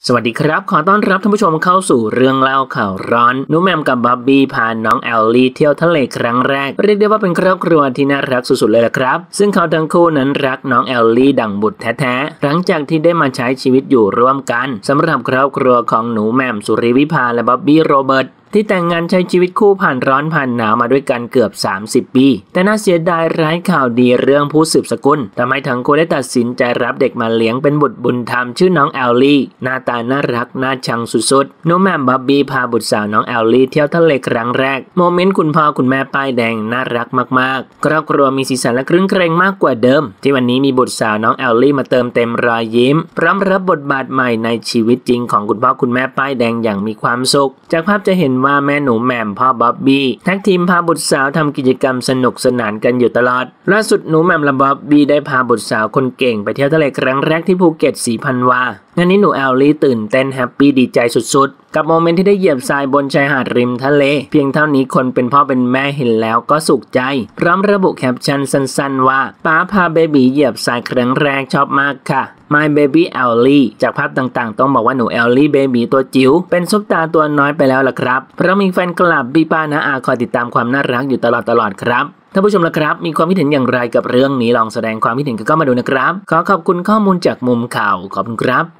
สวัสดีครับขอต้อนรับท่านผู้ชมเข้าสู่เรื่องเล่าข่าวร้อนนุ๊กแหม่มกับบ๊อบบี้พาน้องแอลลี่เที่ยวทะเลครั้งแรกเรียกได้ว่าเป็นครอบครัวที่น่ารักสุดๆเลยละครับซึ่งเขาทั้งคู่นั้นรักน้องแอลลี่ดั่งบุตรแท้ๆหลังจากที่ได้มาใช้ชีวิตอยู่ร่วมกันสำหรับครอบครัวของหนูแหม่มสุริวิภาและบ๊อบบี้โรเบิร์ตที่แต่งงานใช้ชีวิตคู่ผ่านร้อนผ่านหนาวมาด้วยกันเกือบ30 ปีแต่น่าเสียดายร้ายข่าวดีเรื่องผู้สืบสกุลทำให้ทั้งคู่ได้ตัดสินใจรับเด็กมาเลี้ยงเป็นบุตรบุญธรรมชื่อน้องแอลลี่หน้าตาน่ารักน่าชังสุดๆน้องแหม่มบ๊อบบี้พาบุตรสาวน้องแอลลี่เที่ยวทะเลครั้งแรกโมเมนต์คุณพ่อคุณแม่ป้ายแดงน่ารักมากๆครอบครัวมีสีสันและครึ้นเครงมากกว่าเดิมที่วันนี้มีบุตรสาวน้องแอลลี่มาเติมเต็มรอยยิ้มพร้อมรับบทบาทใหม่ในชีวิตจริงของคุณพ่อคุณแม่ป้ายแดงอย่างมีความสุขจากภาพจะเห็นว่าแม่หนูแหม่มพ่อบ๊อบบี้แท็กทีมพาบุตรสาวทำกิจกรรมสนุกสนานกันอยู่ตลอดล่าสุดหนูแหม่มและบ๊อบบี้ได้พาบุตรสาวคนเก่งไปเที่ยวทะเลครั้งแรกที่ภูเก็ตสีพันวางานนี้หนูแอลลี่ตื่นเต้นแฮปปี้ดีใจสุดๆกับโมเมนต์ที่ได้เหยียบทรายบนชายหาดริมทะเลเพียงเท่านี้คนเป็นพ่อเป็นแม่เห็นแล้วก็สุขใจพร้อมระบุแคปชั่นสั้นๆว่าป๊าพาเบบีเหยียบทรายครั้งแรกชอบมากค่ะ My Baby Ellie จากภาพต่างๆต้องบอกว่าหนูแอลลี่เบบีตัวจิ๋วเป็นซุปตาตัวน้อยไปแล้วล่ะครับเพราะมีแฟนคลับพี่ป้าน้าอาคอยติดตามความน่ารักอยู่ตลอดครับท่านผู้ชมล่ะครับมีความคิดเห็นอย่างไรกับเรื่องนี้ลองแสดงความคิดเห็นกันเข้ามาดูนะครับขอขอบคุณข้อมูลจากมุมข่าวขอบคุณครับ